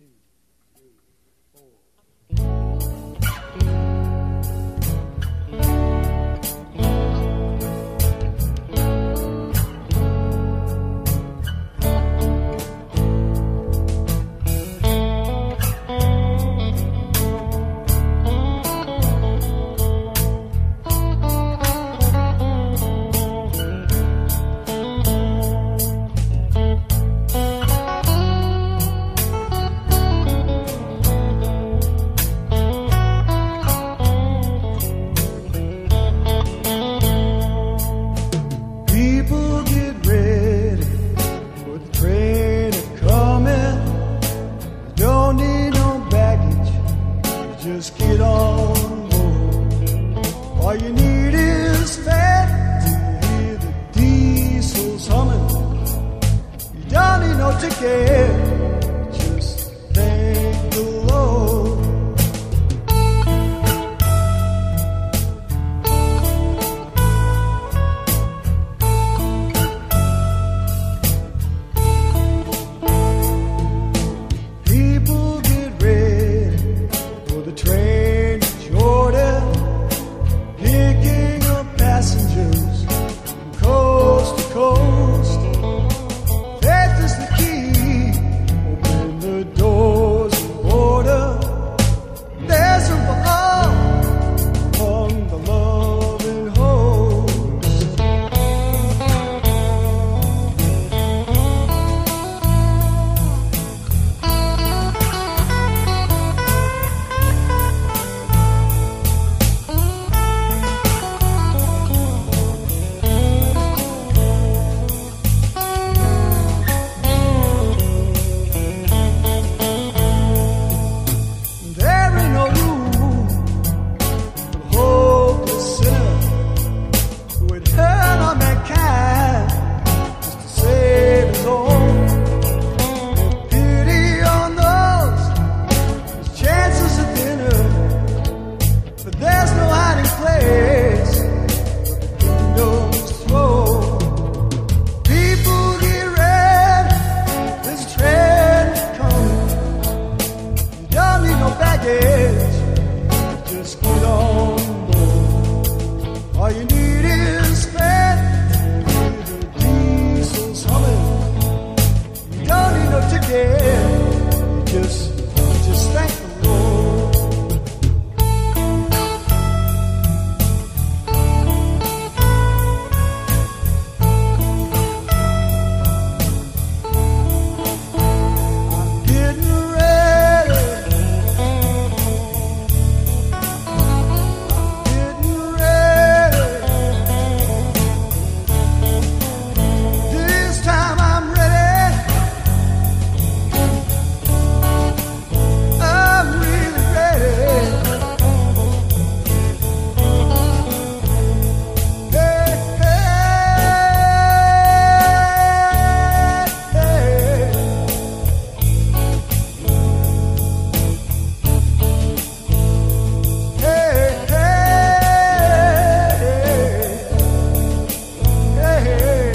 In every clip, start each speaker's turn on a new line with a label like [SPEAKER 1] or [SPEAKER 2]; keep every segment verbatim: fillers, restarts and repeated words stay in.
[SPEAKER 1] Just get on board. All you need is fat to hear the diesels humming. You don't need no ticket, just thank the Lord. People get ready for the train to Jordan, picking up passengers from coast to coast. Faith is the key, open the doors of the border. There's room for all among the loving host. There ain't no room for the hopeless sinner who would hurt on mankind just to save his own. Have pity on those whose chances are thinner, but there's no hiding place for the kingdom's throne. People get ready, there's a train coming. You don't need no baggage, just get on board. All you need is fat, hear the diesels humming. You don't need no ticket, you just, you just thank the Lord. I'm getting ready, getting ready. This time I'm ready. I'm really ready. Hey, hey, hey. Hey, hey, hey, hey.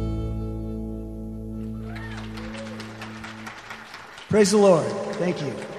[SPEAKER 1] Praise the Lord. Thank you.